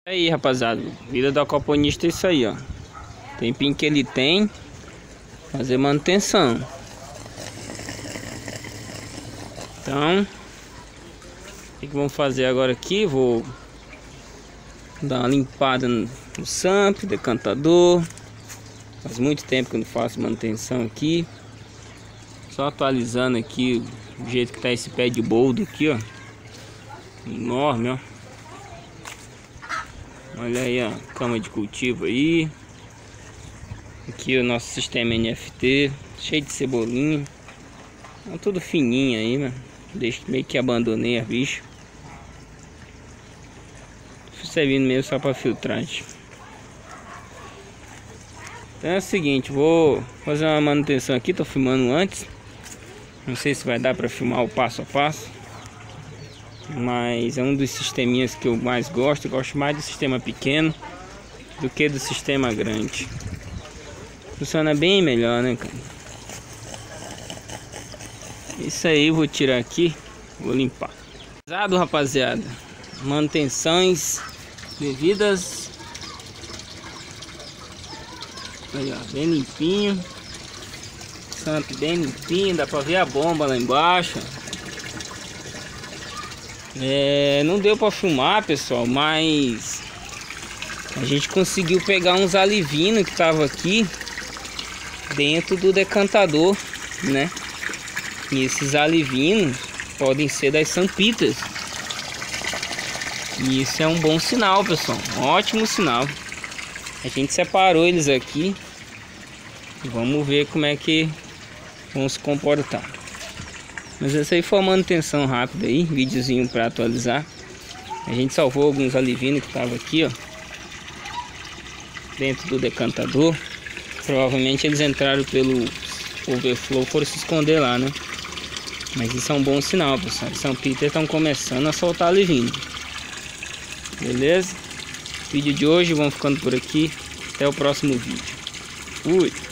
Aí, rapaziada, vida do aquaponista é isso aí, ó. Tempinho que ele tem, fazer manutenção. Então, o que vamos fazer agora aqui? Vou dar uma limpada no samp, decantador. Faz muito tempo que eu não faço manutenção aqui. Só atualizando aqui o jeito que tá esse pé de boldo aqui, ó. Enorme, ó. Olha aí a cama de cultivo aí. Aqui o nosso sistema NFT, cheio de cebolinha. Tá tudo fininho aí, né? Meio que abandonei a bicho. Servindo mesmo só para filtragem. Então é o seguinte, vou fazer uma manutenção aqui, tô filmando antes. Não sei se vai dar para filmar o passo a passo, mas é um dos sisteminhas que eu mais gosto. Eu gosto mais do sistema pequeno do que do sistema grande. Funciona bem melhor, né, cara? Isso aí, vou tirar aqui, vou limpar. Pesado, rapaziada. Manutenções devidas. Aí, ó, bem limpinho. Santo bem limpinho, dá pra ver a bomba lá embaixo. Não deu pra filmar, pessoal, mas a gente conseguiu pegar uns alivinos que tava aqui dentro do decantador, né? E esses alivinos podem ser das sampitas. E isso é um bom sinal, pessoal, um ótimo sinal. A gente separou eles aqui e vamos ver como é que vão se comportar. Mas essa aí foi uma manutenção rápida aí, videozinho para atualizar. A gente salvou alguns alivinos que estavam aqui, ó, dentro do decantador. Provavelmente eles entraram pelo overflow, foram se esconder lá, né? Mas isso é um bom sinal, pessoal. São Peter estão começando a soltar alivino. Beleza? Vídeo de hoje, vamos ficando por aqui. Até o próximo vídeo. Fui!